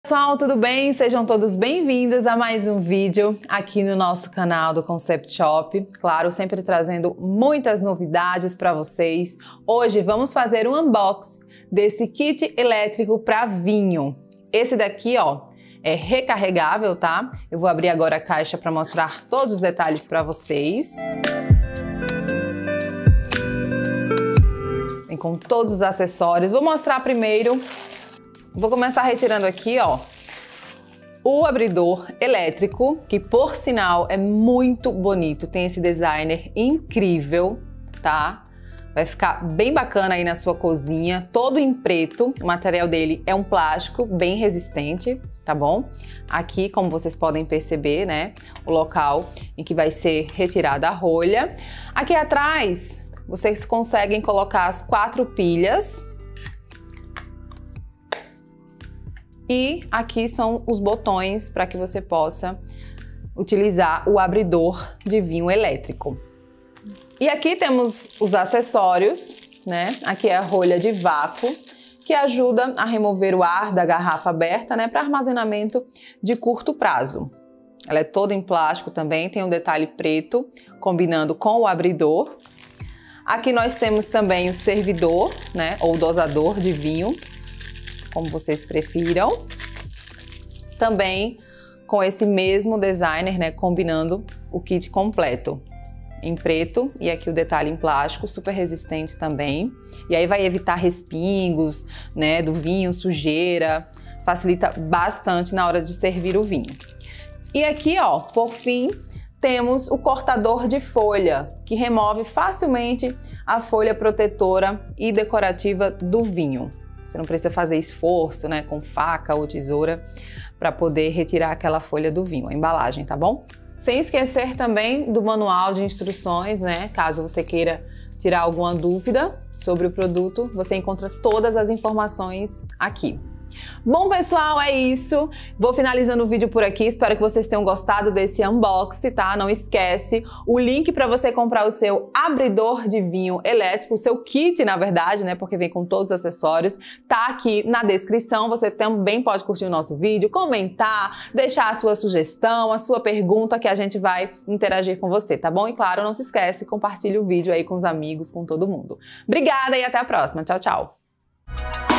Pessoal, tudo bem? Sejam todos bem-vindos a mais um vídeo aqui no nosso canal do Concept Shop. Claro, sempre trazendo muitas novidades para vocês. Hoje vamos fazer um unboxing desse kit elétrico para vinho. Esse daqui, ó, é recarregável, tá? Eu vou abrir agora a caixa para mostrar todos os detalhes para vocês. Vem com todos os acessórios. Vou mostrar primeiro. Vou começar retirando aqui, ó, o abridor elétrico, que por sinal é muito bonito, tem esse designer incrível, tá? Vai ficar bem bacana aí na sua cozinha, todo em preto. O material dele é um plástico bem resistente, tá bom? Aqui, como vocês podem perceber, né, o local em que vai ser retirada a rolha. Aqui atrás, vocês conseguem colocar as 4 pilhas. E aqui são os botões para que você possa utilizar o abridor de vinho elétrico. E aqui temos os acessórios, né? Aqui é a rolha de vácuo, que ajuda a remover o ar da garrafa aberta, né? Para armazenamento de curto prazo. Ela é toda em plástico também, tem um detalhe preto, combinando com o abridor. Aqui nós temos também o servidor, né? Ou dosador de vinho, como vocês prefiram. Também com esse mesmo designer, né, combinando o kit completo em preto e aqui o detalhe em plástico, super resistente também. E aí vai evitar respingos, né, do vinho, sujeira, facilita bastante na hora de servir o vinho. E aqui, ó, por fim, temos o cortador de folha, que remove facilmente a folha protetora e decorativa do vinho. Você não precisa fazer esforço, né, com faca ou tesoura para poder retirar aquela folha do vinho, a embalagem, tá bom? Sem esquecer também do manual de instruções, né, caso você queira tirar alguma dúvida sobre o produto, você encontra todas as informações aqui. Bom, pessoal, é isso. Vou finalizando o vídeo por aqui. Espero que vocês tenham gostado desse unboxing, tá? Não esquece, o link para você comprar o seu abridor de vinho elétrico, o seu kit, na verdade, né? Porque vem com todos os acessórios, tá aqui na descrição. Você também pode curtir o nosso vídeo, comentar, deixar a sua sugestão, a sua pergunta, que a gente vai interagir com você, tá bom? E claro, não se esquece, compartilhe o vídeo aí com os amigos, com todo mundo. Obrigada e até a próxima. Tchau, tchau!